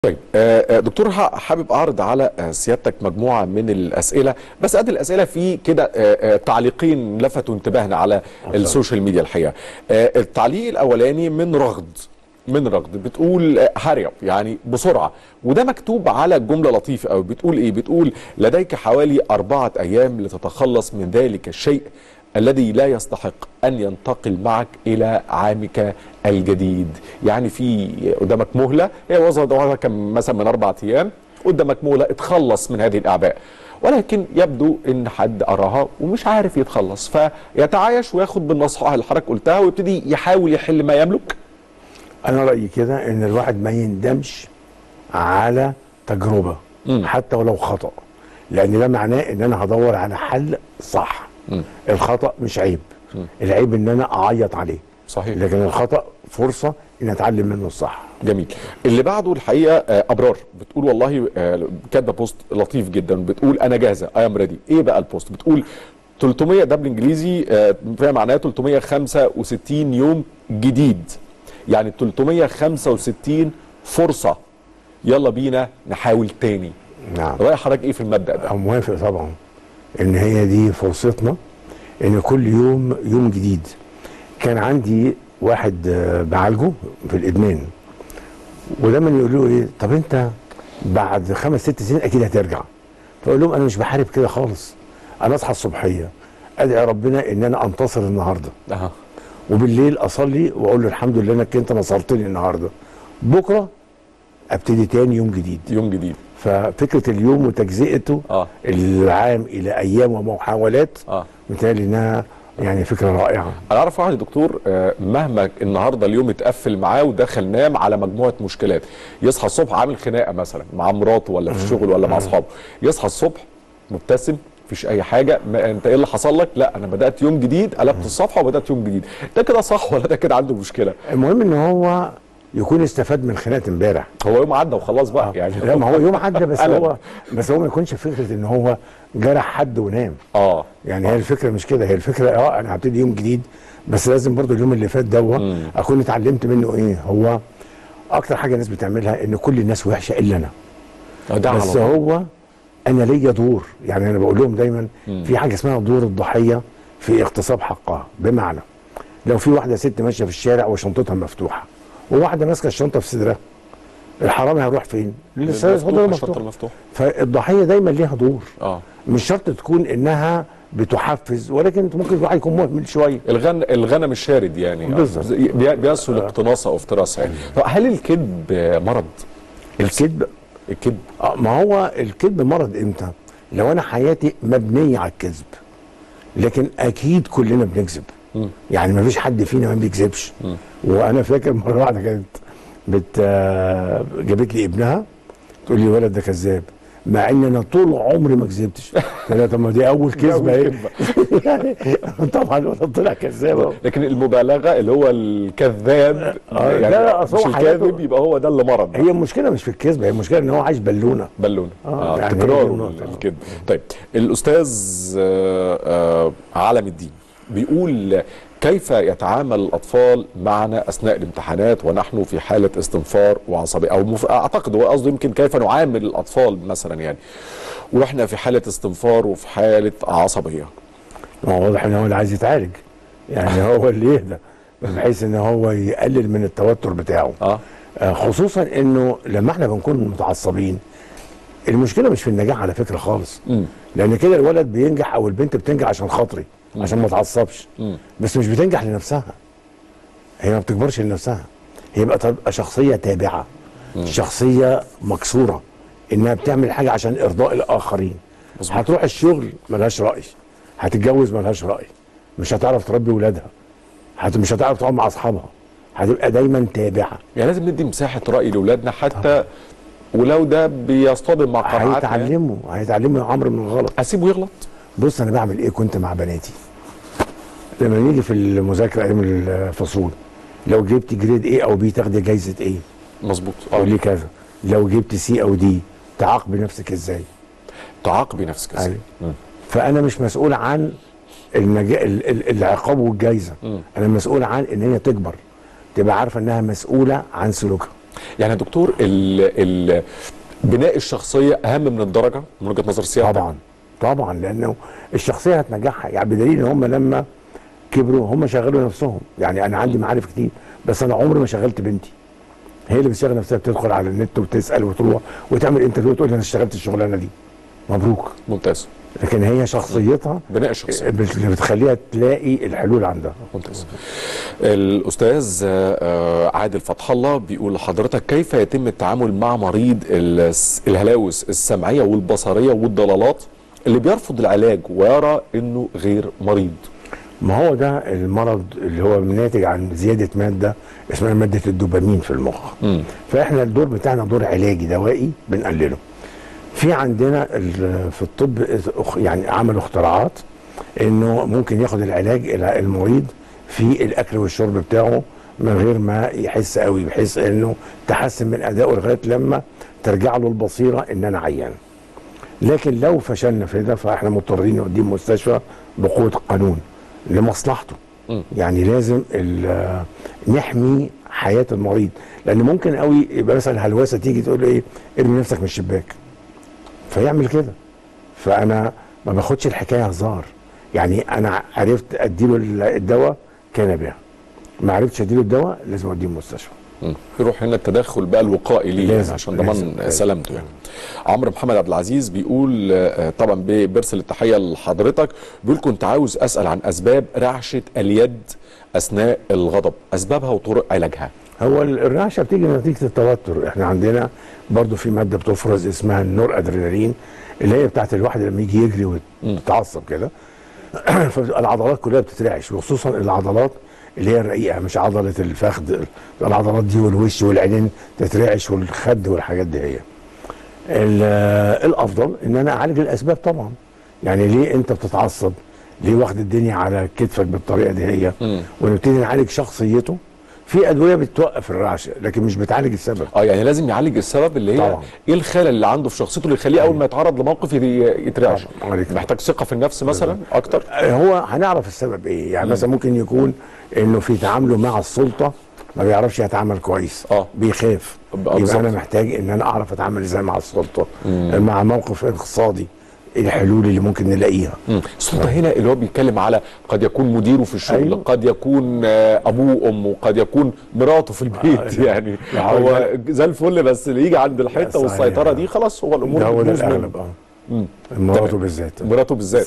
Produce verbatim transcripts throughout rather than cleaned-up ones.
طيب آه، دكتور ح- حابب اعرض على آه، سيادتك مجموعه من الاسئله، بس قد الاسئله في كده آه، آه، تعليقين لفتوا انتباهنا على السوشيال ميديا الحقيقه. آه، التعليق الاولاني من رغد من رغد بتقول آه، هرب يعني بسرعه، وده مكتوب على جمله لطيفه قوي. بتقول ايه؟ بتقول لديك حوالي اربعه ايام لتتخلص من ذلك الشيء الذي لا يستحق أن ينتقل معك إلى عامك الجديد. يعني في قدامك مهلة، هي وصلت كان مثلا من أربعة أيام، قدامك مهلة اتخلص من هذه الأعباء، ولكن يبدو ان حد قراها ومش عارف يتخلص، فيتعايش وياخد بالنصيحه اللي حضرتك قلتها ويبتدي يحاول يحل ما يملك. انا رايي كده ان الواحد ما يندمش على تجربه م. حتى ولو خطا، لان ده معناه ان انا هدور على حل صح. م. الخطا مش عيب، م. العيب ان انا اعيط عليه. صحيح. لكن الخطا فرصه ان اتعلم منه الصح. جميل. اللي بعده الحقيقه آه، ابرار بتقول والله آه، كاتبه بوست لطيف جدا، بتقول انا جاهزه اي ام ريدي. ايه بقى البوست؟ بتقول ثلاثمية ده بالانجليزي آه، فيها معناه ثلاثمية وخمسة وستين يوم جديد، يعني ثلاثمية وخمسة وستين فرصه، يلا بينا نحاول تاني. نعم. راي حضرتك ايه في المبدا ده؟ انا موافق طبعا ان هي دي فرصتنا، ان كل يوم يوم جديد. كان عندي واحد آه، بعالجه في الادمان، ودايما يقولوا ايه، طب انت بعد خمس ست سنين اكيد هترجع. فاقول لهم انا مش بحارب كده خالص. انا اصحى الصبحيه ادعي ربنا ان انا انتصر النهارده، أه. وبالليل اصلي واقول له الحمد لله انك انت نصرتني النهارده، بكره ابتدي تاني يوم جديد. يوم جديد. ففكره اليوم وتجزئته اه العام الى ايام ومحاولات، اه متهيألي انها يعني فكره رائعه. انا اعرف واحد يا دكتور آه، مهما النهارده اليوم اتقفل معاه ودخل نام على مجموعه مشكلات، يصحى الصبح عامل خناقه مثلا مع مراته ولا في الشغل ولا مع اصحابه، يصحى الصبح مبتسم، مفيش اي حاجه. ما انت ايه اللي حصل لك؟ لا انا بدات يوم جديد، قلبت الصفحه وبدات يوم جديد. ده كده صح ولا ده كده عنده مشكله؟ المهم ان هو يكون استفاد من خناقه امبارح. هو يوم عدى وخلاص بقى آه. يعني. لا، ما هو يوم عدى، بس هو بس هو ما يكونش فكره ان هو جرح حد ونام. اه يعني آه. هي الفكره مش كده، هي الفكره اه انا هبتدي يوم جديد، بس لازم برضو اليوم اللي فات ده اكون اتعلمت منه ايه. هو اكتر حاجه الناس بتعملها ان كل الناس وحشه الا انا. ده بس هو انا ليا دور. يعني انا بقول لهم دايما مم. في حاجه اسمها دور الضحيه في اغتصاب حقها. بمعنى لو في واحده ست ماشيه في الشارع وشنطتها مفتوحه، وواحده ماسكه الشنطه في صدرها، الحرامي هيروح فين؟ للصدر المفتوح. فالضحيه دايما ليها دور. اه مش شرط تكون انها بتحفز، ولكن ممكن الواحد يكون مهمل شويه. الغن الغنم الشارد يعني بالظبط، بيسهل اقتناصها او افتراسها يعني. طب هل الكذب مرض؟ الكذب الكذب اه ما هو الكذب مرض امتى؟ لو انا حياتي مبنيه على الكذب. لكن اكيد كلنا بنكذب، يعني ما فيش حد فينا ما بيكذبش. وانا فاكر مره واحده كانت بت جابت لي ابنها تقول لي الولد ده كذاب، مع ان انا طول عمري ما كذبتش. طب ما دي اول كذبه اهي. يعني طبعا الولد طلع كذاب. لكن المبالغه اللي هو الكذاب آه يعني لا لا، مش الكاذب يبقى هو ده اللي مرض. هي المشكله مش في الكذب، هي المشكله ان هو عايش بالونه بالونه اه, آه يعني تكرار الكذب. طيب الاستاذ آه آه علم الدين بيقول كيف يتعامل الأطفال معنا أثناء الامتحانات ونحن في حالة استنفار وعصبية، أو مف... أعتقد هو قصده يمكن كيف نعامل الأطفال مثلا يعني وإحنا في حالة استنفار وفي حالة عصبية. هو واضح إن هو اللي عايز يتعالج، يعني هو اللي يهدى بحيث إن هو يقلل من التوتر بتاعه. آه. خصوصا إنه لما إحنا بنكون متعصبين، المشكلة مش في النجاح على فكرة خالص. م. لأن كده الولد بينجح أو البنت بتنجح عشان خاطري، عشان ما تعصبش، بس مش بتنجح لنفسها. هي ما بتكبرش لنفسها، هي بقى تبقى شخصيه تابعه، مم. شخصيه مكسوره انها بتعمل حاجه عشان ارضاء الاخرين. مزبوط. هتروح الشغل ملهاش راي، هتتجوز ملهاش راي، مش هتعرف تربي ولادها، هت... مش هتعرف تقعد مع اصحابها، هتبقى دايما تابعه. يعني لازم ندي مساحه راي لاولادنا حتى طبعا. ولو ده بيصطدم مع قناعاتنا هيتعلموا هيتعلموا يا عمرو من الغلط. اسيبه يغلط. بص انا بعمل ايه كنت مع بناتي لما نيجي في المذاكره ايام الفصول، لو جبت جريد ايه او بي تاخدي جايزه ايه؟ مظبوط. او ليه كذا. لو جبت سي او دي تعاقبي نفسك ازاي؟ تعاقبي نفسك ازاي؟ فانا مش مسؤول عن المجا... العقاب والجايزه، انا مسؤول عن ان هي تكبر، تبقى عارفه انها مسؤوله عن سلوكها. يعني يا دكتور ال ال بناء الشخصيه اهم من الدرجه من وجهه نظر سيادتك؟ طبعا طبعا، لانه الشخصيه هتنجحها. يعني بدليل ان هم لما كبروا هم شغلوا نفسهم. يعني انا عندي معارف كتير بس انا عمري ما شغلت بنتي. هي اللي بتشغل نفسها، بتدخل على النت وتسال وتروح وتعمل انترفيو وتقول انا اشتغلت الشغلانه دي. مبروك. ممتاز. لكن هي شخصيتها بناء الشخصيه اللي بتخليها تلاقي الحلول عندها. ممتاز. الاستاذ عادل فتح الله بيقول لحضرتك كيف يتم التعامل مع مريض الهلاوس السمعيه والبصريه والضلالات اللي بيرفض العلاج ويرى انه غير مريض؟ ما هو ده المرض اللي هو ناتج عن زياده ماده اسمها ماده الدوبامين في المخ. م. فاحنا الدور بتاعنا دور علاجي دوائي بنقلله. في عندنا في الطب يعني عملوا اختراعات انه ممكن ياخد العلاج المريض في الاكل والشرب بتاعه من غير ما يحس قوي، بحيث انه تحسن من ادائه لغايه لما ترجع له البصيره ان انا عيان. لكن لو فشلنا في ده فاحنا مضطرين نوديه مستشفى بقوه القانون لمصلحته. م. يعني لازم نحمي حياه المريض، لان ممكن قوي يبقى مثلا هلوسه تيجي تقول له ايه ارمي نفسك من الشباك فيعمل كده. فانا ما باخدش الحكايه هزار. يعني انا عرفت اديله الدواء كان بها، ما عرفتش اديله الدواء لازم اوديه المستشفى. يروح هنا التدخل بقى الوقائي ليه يعني عشان ضمان سلامته. يعني عمرو محمد عبد العزيز بيقول طبعا بيرسل التحيه لحضرتك، بيقول كنت عاوز اسال عن اسباب رعشه اليد اثناء الغضب، اسبابها وطرق علاجها. هو الرعشه بتيجي نتيجه التوتر. احنا عندنا برضو في ماده بتفرز اسمها النور ادرينالين اللي هي بتاعت الواحد لما يجي يجري ويتعصب كده فالعضلات كلها بتترعش، وخصوصا العضلات اللي هي الرقيقه مش عضله الفخذ. العضلات دي والوش والعينين تترعش والخد والحاجات دي. هي الافضل ان انا اعالج الاسباب طبعا. يعني ليه انت بتتعصب؟ ليه واخد الدنيا على كتفك بالطريقه دي؟ هي ونبتدي نعالج شخصيته. في ادويه بتوقف الرعشه لكن مش بتعالج السبب. اه يعني لازم يعالج السبب اللي هي طبعا. ايه الخلل اللي عنده في شخصيته اللي يخليه اول ما يتعرض لموقف يترعش؟ محتاج ثقه في النفس مثلا اكتر. هو هنعرف السبب ايه. يعني مثلا ممكن يكون انه في تعامله مع السلطه ما بيعرفش يتعامل كويس. اه بيخاف. يبقى انا محتاج ان انا اعرف اتعامل ازاي مع السلطه. مم. مع موقف اقتصادي ايه الحلول اللي ممكن نلاقيها؟ السلطه هنا اللي هو بيتكلم على قد يكون مديره في الشغل. أيوه. قد يكون ابوه وامه، قد يكون مراته في البيت. آه يعني هو زي الفل بس اللي يجي عند الحته والسيطره دي خلاص هو الامور هو ده الاغلب. اه مراته بالذات مراته بالذات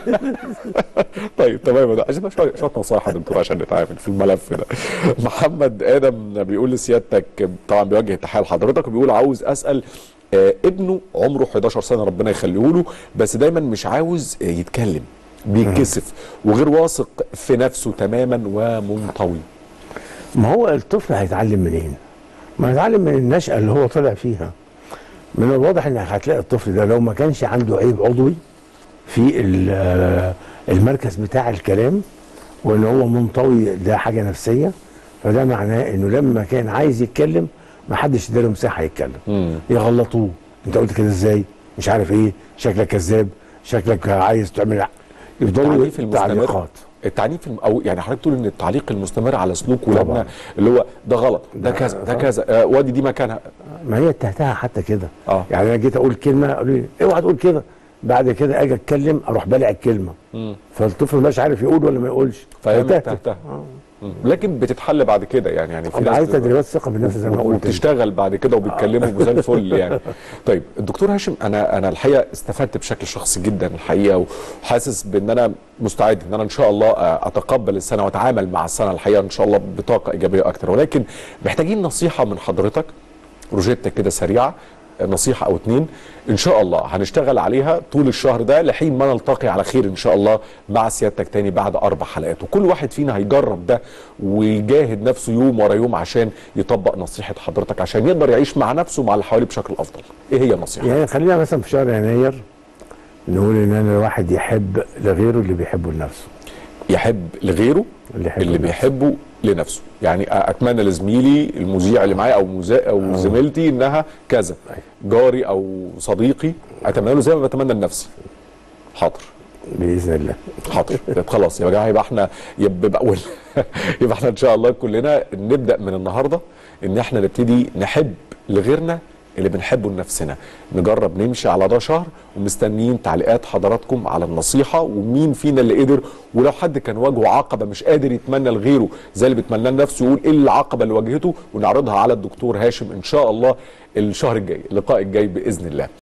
طيب تمام. ده عشان شويه شويه نصائح يا دكتور عشان نتعامل في الملف ده. محمد ادم بيقول لسيادتك طبعا بيوجه التحيه لحضرتك وبيقول عاوز اسال آه ابنه عمره حداشر سنه ربنا يخليه له، بس دايما مش عاوز يتكلم، بيتكسف وغير واثق في نفسه تماما ومنطوي. ما هو الطفل هيتعلم منين؟ ما هيتعلم من النشأة اللي هو طلع فيها. من الواضح انك هتلاقي الطفل ده لو ما كانش عنده عيب عضوي في المركز بتاع الكلام وان هو منطوي، ده حاجه نفسيه، فده معناه انه لما كان عايز يتكلم ما حدش اداله مساحه يتكلم. يغلطوه، انت قلت كده ازاي؟ مش عارف ايه، شكلك كذاب، شكلك عايز تعمل، يفضلوا تعليقات. التعنيف او يعني حضرتك تقول ان التعليق المستمر على سلوك ولادنا اللي هو ده غلط، ده كذا، ده كذا، آه وادي دي مكانها. ما هي التهتها حتى كده. آه. يعني انا جيت اقول كلمه قالوا لي اوعى تقول كده، بعد كده اجي اتكلم اروح بلع الكلمه. مم. فالطفل مش عارف يقول ولا ما يقولش، فهتهته. آه. لكن بتتحل بعد كده يعني يعني في عايز تدريبات ثقه بالنفس زي ما قلت، وبتشتغل بعد كده وبيتكلموا زي الفل يعني. طيب الدكتور هاشم، انا انا الحقيقه استفدت بشكل شخصي جدا الحقيقه، وحاسس بان انا مستعد ان انا ان شاء الله اتقبل السنه واتعامل مع السنه الحقيقه ان شاء الله بطاقه ايجابيه اكتر، ولكن محتاجين نصيحه من حضرتك، روجيتا كده سريعه، نصيحه او اتنين ان شاء الله هنشتغل عليها طول الشهر ده لحين ما نلتقي على خير ان شاء الله مع سيادتك تاني بعد اربع حلقات، وكل واحد فينا هيجرب ده ويجاهد نفسه يوم ورا يوم عشان يطبق نصيحه حضرتك عشان يقدر يعيش مع نفسه ومع اللي حواليه بشكل افضل. ايه هي النصيحه؟ يعني خلينا مثلا في شهر يناير نقول ان انا الواحد يحب لغيره اللي بيحبه لنفسه. يحب لغيره اللي, اللي بيحبه لنفسه. يعني اتمنى لزميلي المذيع اللي معايا او مذيع او زميلتي انها كذا، جاري او صديقي اتمنى له زي ما بتمنى لنفسي. حاضر باذن الله. حاضر. خلاص يا جماعه، يبقى احنا يبقى يبقى احنا ان شاء الله كلنا نبدا من النهارده ان احنا نبتدي نحب لغيرنا اللي بنحبه لنفسنا. نجرب نمشي على ده شهر، ومستنيين تعليقات حضراتكم على النصيحه، ومين فينا اللي قدر، ولو حد كان واجهه عقبه مش قادر يتمنى لغيره زي اللي بيتمنى لنفسه، يقول ايه العقبه اللي واجهته ونعرضها على الدكتور هاشم ان شاء الله الشهر الجاي، اللقاء الجاي باذن الله.